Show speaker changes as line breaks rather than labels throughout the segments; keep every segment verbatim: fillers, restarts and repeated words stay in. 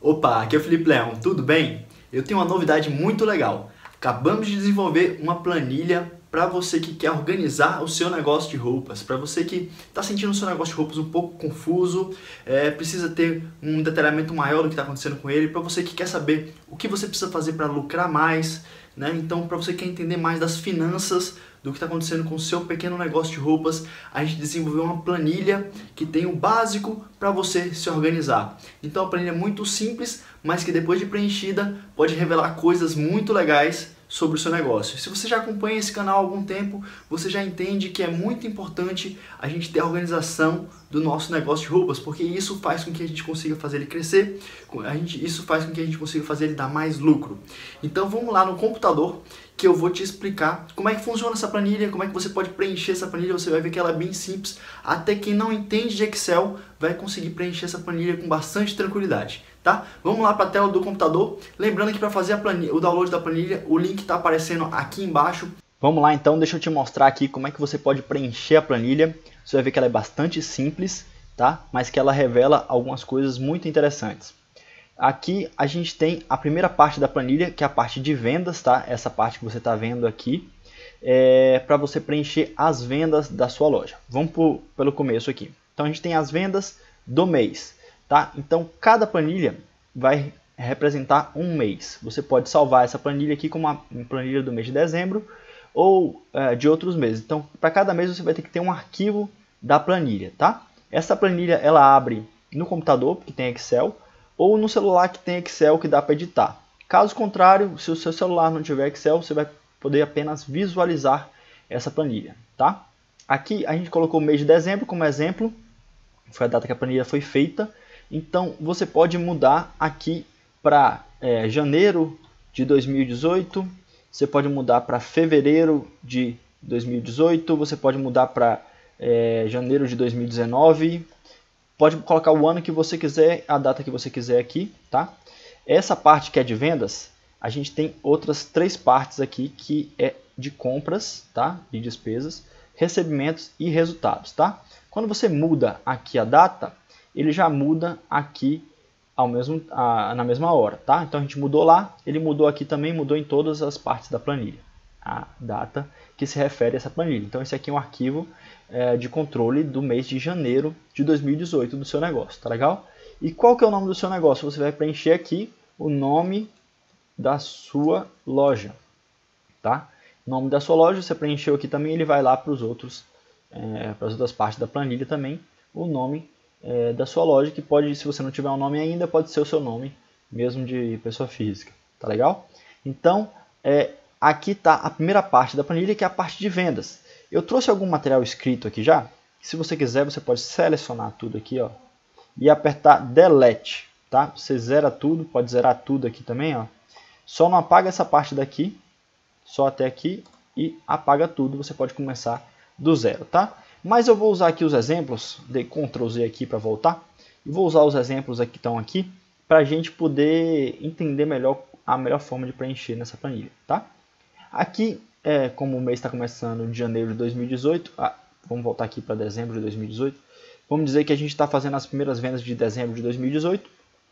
Opa, aqui é o Felipe Leão, tudo bem? Eu tenho uma novidade muito legal. Acabamos de desenvolver uma planilha para você que quer organizar o seu negócio de roupas, para você que está sentindo o seu negócio de roupas um pouco confuso, é, precisa ter um detalhamento maior do que está acontecendo com ele, para você que quer saber o que você precisa fazer para lucrar mais, né? Então, para você que quer entender mais das finanças do que está acontecendo com o seu pequeno negócio de roupas, a gente desenvolveu uma planilha que tem o básico para você se organizar. Então, a planilha é muito simples, mas que depois de preenchida pode revelar coisas muito legais sobre o seu negócio. Se você já acompanha esse canal há algum tempo, você já entende que é muito importante a gente ter a organização do nosso negócio de roupas, porque isso faz com que a gente consiga fazer ele crescer, a gente, isso faz com que a gente consiga fazer ele dar mais lucro. Então vamos lá no computador que eu vou te explicar como é que funciona essa planilha, como é que você pode preencher essa planilha. Você vai ver que ela é bem simples, até quem não entende de Excel vai conseguir preencher essa planilha com bastante tranquilidade. Tá? Vamos lá para a tela do computador. Lembrando que para fazer a planilha, o download da planilha, o link está aparecendo aqui embaixo. Vamos lá então, deixa eu te mostrar aqui como é que você pode preencher a planilha. Você vai ver que ela é bastante simples, tá? Mas que ela revela algumas coisas muito interessantes. Aqui a gente tem a primeira parte da planilha, que é a parte de vendas, tá? Essa parte que você está vendo aqui, é para você preencher as vendas da sua loja. Vamos por, pelo começo aqui. Então a gente tem as vendas do mês. Tá? Então, cada planilha vai representar um mês. Você pode salvar essa planilha aqui como uma planilha do mês de dezembro ou é, de outros meses. Então, para cada mês você vai ter que ter um arquivo da planilha. Tá? Essa planilha ela abre no computador, que tem Excel, ou no celular, que tem Excel, que dá para editar. Caso contrário, se o seu celular não tiver Excel, você vai poder apenas visualizar essa planilha. Tá? Aqui a gente colocou o mês de dezembro como exemplo, foi a data que a planilha foi feita. Então, você pode mudar aqui para é, janeiro de dois mil e dezoito, você pode mudar para fevereiro de dois mil e dezoito, você pode mudar para é, janeiro de dois mil e dezenove, pode colocar o ano que você quiser, a data que você quiser aqui, tá? Essa parte que é de vendas, a gente tem outras três partes aqui que é de compras, tá? De despesas, recebimentos e resultados, tá? Quando você muda aqui a data, ele já muda aqui ao mesmo, a, na mesma hora, tá? Então a gente mudou lá, ele mudou aqui também, mudou em todas as partes da planilha, a data que se refere a essa planilha. Então esse aqui é um arquivo é, de controle do mês de janeiro de dois mil e dezoito do seu negócio, tá legal? E qual que é o nome do seu negócio? Você vai preencher aqui o nome da sua loja, tá? O nome da sua loja, você preencheu aqui também, ele vai lá para os outros, é, para as outras partes da planilha também, o nome É, da sua loja, que pode, se você não tiver um nome ainda, pode ser o seu nome mesmo de pessoa física, tá legal? Então, é, aqui está a primeira parte da planilha, que é a parte de vendas. Eu trouxe algum material escrito aqui já, se você quiser, você pode selecionar tudo aqui, ó, e apertar Delete, tá? Você zera tudo, pode zerar tudo aqui também, ó. Só não apaga essa parte daqui, só até aqui, e apaga tudo, você pode começar do zero, tá? Mas eu vou usar aqui os exemplos, dei control Z aqui para voltar, e vou usar os exemplos que estão aqui, para a gente poder entender melhor a melhor forma de preencher nessa planilha. Tá? Aqui, é, como o mês está começando de janeiro de dois mil e dezoito, ah, vamos voltar aqui para dezembro de dois mil e dezoito, vamos dizer que a gente está fazendo as primeiras vendas de dezembro de dois mil e dezoito,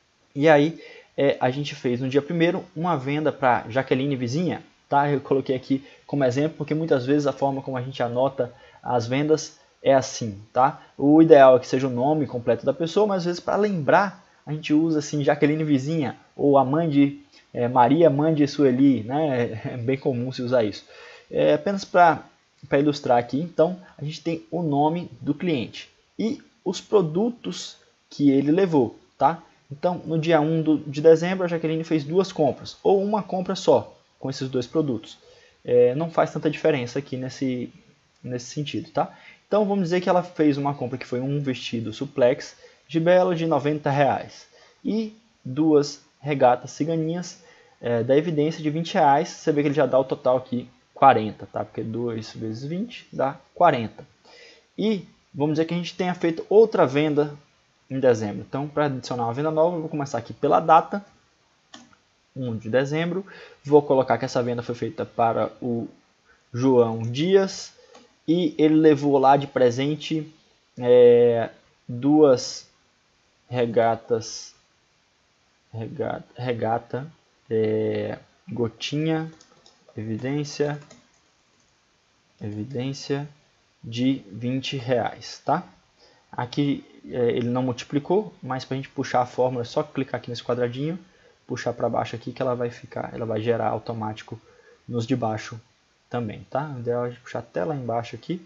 e aí é, a gente fez no dia primeiro uma venda para Jaqueline Vizinha, tá? Eu coloquei aqui como exemplo, porque muitas vezes a forma como a gente anota as vendas é assim, tá? O ideal é que seja o nome completo da pessoa, mas às vezes para lembrar a gente usa assim Jaqueline Vizinha ou a mãe de é, Maria, mãe de Sueli, né? É bem comum se usar isso. É apenas para para ilustrar aqui, então a gente tem o nome do cliente e os produtos que ele levou, tá? Então no dia um de dezembro a Jaqueline fez duas compras ou uma compra só com esses dois produtos. É, não faz tanta diferença aqui nesse nesse sentido, tá? Então vamos dizer que ela fez uma compra que foi um vestido suplex de belo de noventa reais e duas regatas ciganinhas é, da Evidência de vinte reais. Você vê que ele já dá o total aqui quarenta, tá? Porque dois vezes vinte dá quarenta. E vamos dizer que a gente tenha feito outra venda em dezembro. Então, para adicionar uma venda nova, eu vou começar aqui pela data, um de dezembro. Vou colocar que essa venda foi feita para o João Dias e ele levou lá de presente é, duas regatas
regata, regata é, gotinha, evidência, evidência de vinte reais, tá? Aqui é, ele não multiplicou, mas para a gente puxar a fórmula é só clicar aqui nesse quadradinho, puxar para baixo aqui que ela vai ficar, ela vai gerar automático nos de baixo também, tá? O ideal é puxar até lá embaixo aqui,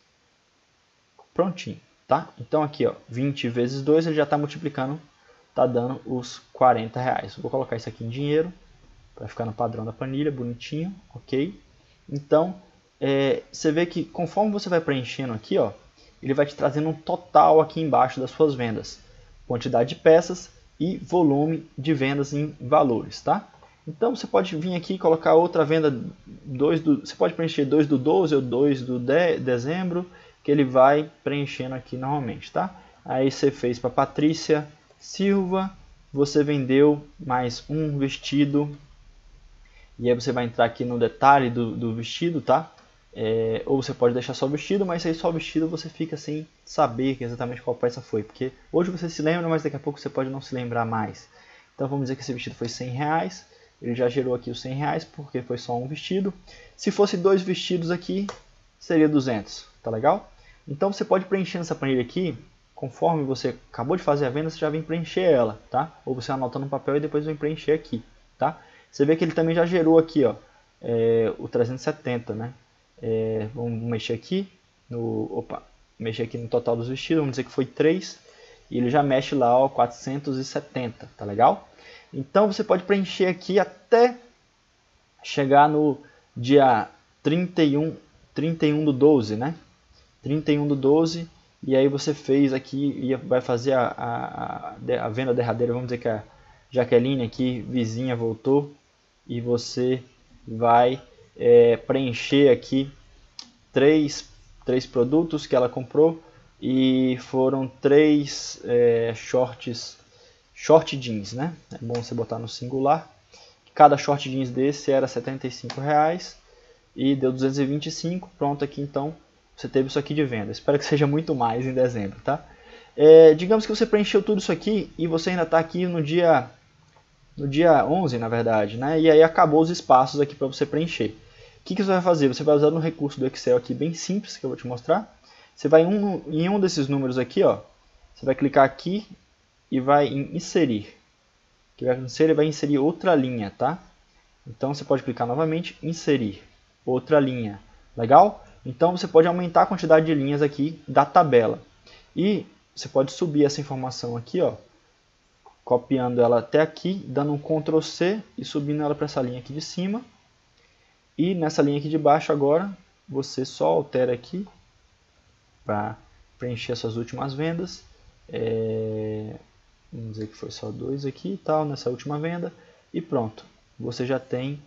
prontinho, tá? Então aqui, ó, vinte vezes dois ele já está multiplicando, tá dando os quarenta reais. Vou colocar isso aqui em dinheiro para ficar no padrão da planilha, bonitinho, ok? Então é, você vê que conforme você vai preenchendo aqui, ó, ele vai te trazendo um total aqui embaixo das suas vendas, quantidade de peças e volume de vendas em valores, tá? Então você pode vir aqui e colocar outra venda, dois do, você pode preencher dois do doze ou dois do de, dezembro, que ele vai preenchendo aqui normalmente, tá? Aí você fez para Patrícia Silva, você vendeu mais um vestido, e aí você vai entrar aqui no detalhe do, do vestido, tá? É, ou você pode deixar só o vestido, mas aí só o vestido você fica sem saber exatamente qual peça foi, porque hoje você se lembra, mas daqui a pouco você pode não se lembrar mais. Então vamos dizer que esse vestido foi cem reais, ele já gerou aqui os cem reais porque foi só um vestido. Se fosse dois vestidos aqui, seria duzentos, tá legal? Então você pode preencher essa planilha aqui, conforme você acabou de fazer a venda, você já vem preencher ela, tá? Ou você anota no papel e depois vem preencher aqui, tá? Você vê que ele também já gerou aqui, ó, é, o trezentos e setenta, né? É, vamos mexer aqui no, opa, mexer aqui no total dos vestidos, vamos dizer que foi três, e ele já mexe lá, ó, quatrocentos e setenta, tá legal? Então você pode preencher aqui até chegar no dia trinta e um, trinta e um do doze, né? trinta e um do doze, e aí você fez aqui e vai fazer a, a, a venda derradeira, vamos dizer que a Jaqueline aqui, vizinha, voltou, e você vai é, preencher aqui três, três produtos que ela comprou, e foram três é, shorts, short jeans, né? É bom você botar no singular. Cada short jeans desse era setenta e cinco reais e deu duzentos e vinte e cinco. Pronto, aqui então você teve isso aqui de venda. Espero que seja muito mais em dezembro, tá? É, digamos que você preencheu tudo isso aqui e você ainda está aqui no dia, no dia onze, na verdade, né? E aí acabou os espaços aqui para você preencher. O que, que você vai fazer? Você vai usar no recurso do Excel aqui bem simples, que eu vou te mostrar. Você vai um, em um desses números aqui, ó, você vai clicar aqui e vai em inserir. Que vai inserir, vai inserir outra linha, tá? Então você pode clicar novamente, inserir outra linha. Legal? Então você pode aumentar a quantidade de linhas aqui da tabela. E você pode subir essa informação aqui, ó, copiando ela até aqui, dando um control C e subindo ela para essa linha aqui de cima. E nessa linha aqui de baixo agora, você só altera aqui para preencher essas últimas vendas. É... Vamos dizer que foi só dois aqui e tal, nessa última venda. E pronto, você já tem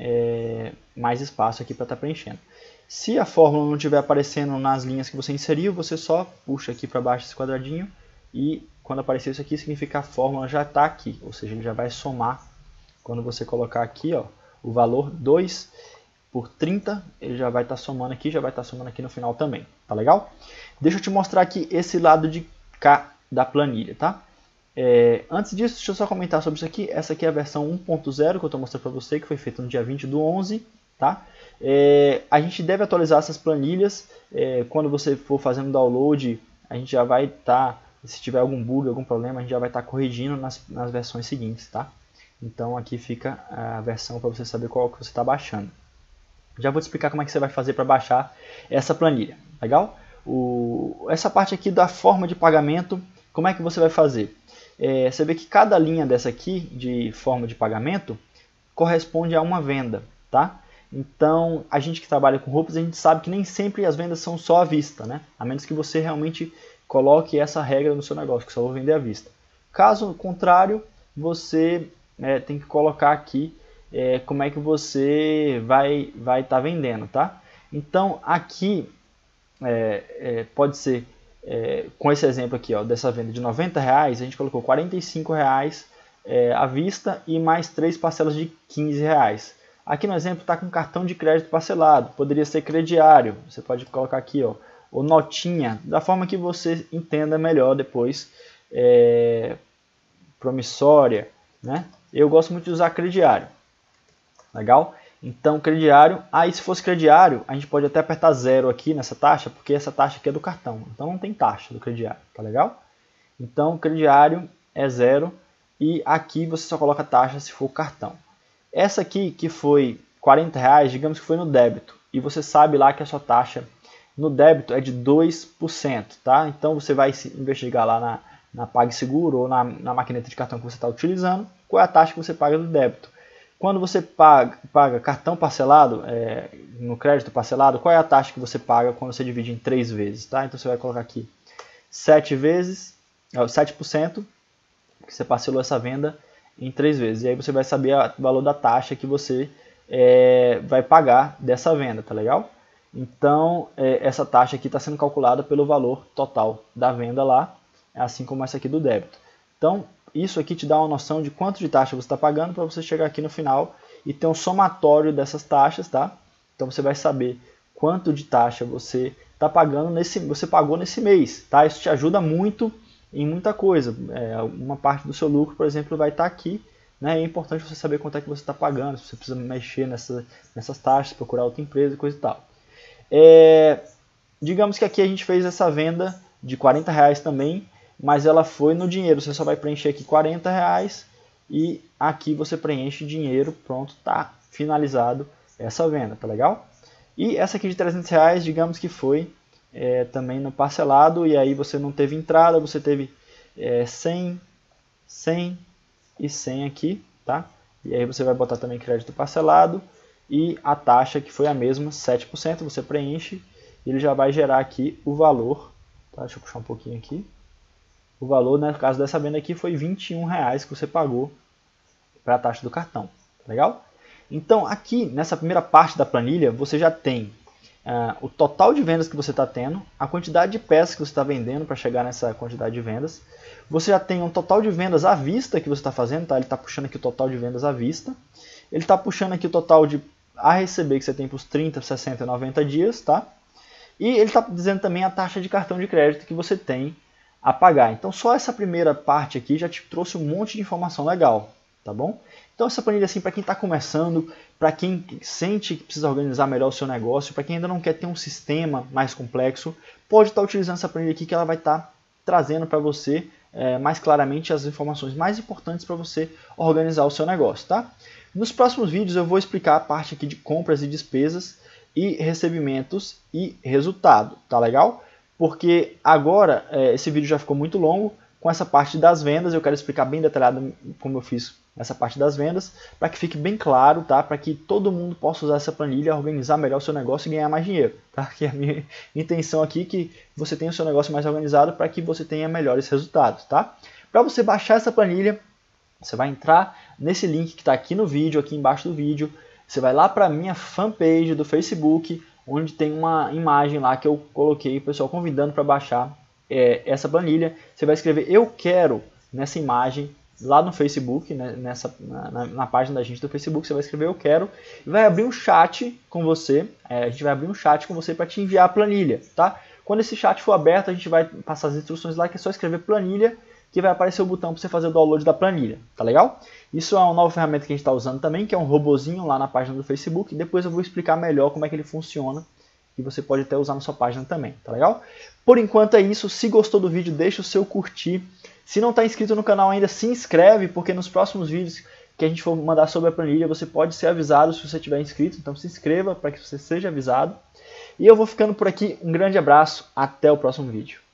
é, mais espaço aqui para estar tá preenchendo. Se a fórmula não estiver aparecendo nas linhas que você inseriu, você só puxa aqui para baixo esse quadradinho. E quando aparecer isso aqui, significa que a fórmula já está aqui. Ou seja, ele já vai somar. Quando você colocar aqui, ó, o valor dois por trinta, ele já vai estar tá somando aqui, já vai estar tá somando aqui no final também. Tá legal? Deixa eu te mostrar aqui esse lado de cá da planilha, tá? É, antes disso, deixa eu só comentar sobre isso aqui. Essa aqui é a versão um ponto zero que eu estou mostrando para você, que foi feita no dia vinte do onze. Tá? É, a gente deve atualizar essas planilhas. É, quando você for fazendo download, a gente já vai estar, tá, se tiver algum bug, algum problema, a gente já vai estar tá corrigindo nas, nas versões seguintes. Tá? Então aqui fica a versão para você saber qual que você está baixando. Já vou te explicar como é que você vai fazer para baixar essa planilha. Legal? O, essa parte aqui da forma de pagamento, como é que você vai fazer? É, você vê que cada linha dessa aqui de forma de pagamento corresponde a uma venda, tá? Então, a gente que trabalha com roupas, a gente sabe que nem sempre as vendas são só à vista, né? A menos que você realmente coloque essa regra no seu negócio, que só vou vender à vista. Caso contrário, você é, tem que colocar aqui é, como é que você vai vai estar vendendo, tá? Então, aqui é, é, pode ser É, com esse exemplo aqui, ó, dessa venda de noventa reais, a gente colocou quarenta e cinco reais é, à vista e mais três parcelas de quinze reais. Aqui no exemplo está com cartão de crédito parcelado, poderia ser crediário, você pode colocar aqui, ó, ou notinha, da forma que você entenda melhor depois, é, promissória, né? Eu gosto muito de usar crediário. Legal? Então, crediário, aí se fosse crediário, a gente pode até apertar zero aqui nessa taxa, porque essa taxa aqui é do cartão. Então não tem taxa do crediário, tá legal? Então, crediário é zero e aqui você só coloca taxa se for cartão. Essa aqui, que foi quarenta reais, digamos que foi no débito, e você sabe lá que a sua taxa no débito é de dois por cento, tá? Então você vai investigar lá na, na PagSeguro ou na, na maquineta de cartão que você está utilizando, qual é a taxa que você paga do débito. Quando você paga, paga cartão parcelado, é, no crédito parcelado, qual é a taxa que você paga quando você divide em três vezes? Tá? Então você vai colocar aqui sete vezes, sete por cento, que você parcelou essa venda em três vezes. E aí você vai saber o valor da taxa que você é, vai pagar dessa venda, tá legal? Então é, essa taxa aqui está sendo calculada pelo valor total da venda lá, assim como essa aqui do débito. Então isso aqui te dá uma noção de quanto de taxa você está pagando para você chegar aqui no final e ter um somatório dessas taxas, tá? Então você vai saber quanto de taxa você está pagando nesse, você pagou nesse mês, tá? Isso te ajuda muito em muita coisa. É, uma parte do seu lucro, por exemplo, vai estar aqui, né? É importante você saber quanto é que você está pagando, se você precisa mexer nessa, nessas taxas, procurar outra empresa, coisa e tal. É, digamos que aqui a gente fez essa venda de quarenta reais também, mas ela foi no dinheiro. Você só vai preencher aqui quarenta reais e aqui você preenche dinheiro, pronto, tá finalizado essa venda, tá legal? E essa aqui de trezentos reais, digamos que foi é, também no parcelado, e aí você não teve entrada, você teve é, cem, cem e cem aqui, tá? E aí você vai botar também crédito parcelado e a taxa que foi a mesma, sete por cento, você preenche e ele já vai gerar aqui o valor, tá? Deixa eu puxar um pouquinho aqui. O valor, no caso dessa venda aqui, foi vinte e um reais que você pagou para a taxa do cartão. Legal? Então, aqui, nessa primeira parte da planilha, você já tem uh, o total de vendas que você está tendo, a quantidade de peças que você está vendendo para chegar nessa quantidade de vendas. Você já tem um total de vendas à vista que você está fazendo, tá? Ele está puxando aqui o total de vendas à vista. Ele está puxando aqui o total de a receber que você tem para os trinta, sessenta e noventa dias, tá? E ele está dizendo também a taxa de cartão de crédito que você tem a pagar. Então só essa primeira parte aqui já te trouxe um monte de informação legal, tá bom? Então essa planilha assim para quem está começando, para quem sente que precisa organizar melhor o seu negócio, para quem ainda não quer ter um sistema mais complexo, pode estar utilizando essa planilha aqui que ela vai estar trazendo para você é, mais claramente as informações mais importantes para você organizar o seu negócio, tá? Nos próximos vídeos eu vou explicar a parte aqui de compras e despesas e recebimentos e resultado, tá legal? Porque agora é, esse vídeo já ficou muito longo, com essa parte das vendas eu quero explicar bem detalhado como eu fiz essa parte das vendas, para que fique bem claro, tá? Para que todo mundo possa usar essa planilha, organizar melhor o seu negócio e ganhar mais dinheiro, tá? Que é a minha intenção aqui, que você tenha o seu negócio mais organizado para que você tenha melhores resultados, tá? Para você baixar essa planilha, você vai entrar nesse link que está aqui no vídeo, aqui embaixo do vídeo, você vai lá para a minha fanpage do Facebook, onde tem uma imagem lá que eu coloquei o pessoal convidando para baixar é, essa planilha. Você vai escrever eu quero nessa imagem lá no Facebook, né, nessa, na, na página da gente do Facebook, você vai escrever eu quero e vai abrir um chat com você, é, a gente vai abrir um chat com você para te enviar a planilha, tá? Quando esse chat for aberto, a gente vai passar as instruções lá, que é só escrever planilha, que vai aparecer o botão para você fazer o download da planilha, tá legal? Isso é uma nova ferramenta que a gente está usando também, que é um robozinho lá na página do Facebook, e depois eu vou explicar melhor como é que ele funciona, e você pode até usar na sua página também, tá legal? Por enquanto é isso, se gostou do vídeo, deixa o seu curtir. Se não está inscrito no canal ainda, se inscreve, porque nos próximos vídeos que a gente for mandar sobre a planilha, você pode ser avisado se você tiver inscrito, então se inscreva para que você seja avisado. E eu vou ficando por aqui, um grande abraço, até o próximo vídeo.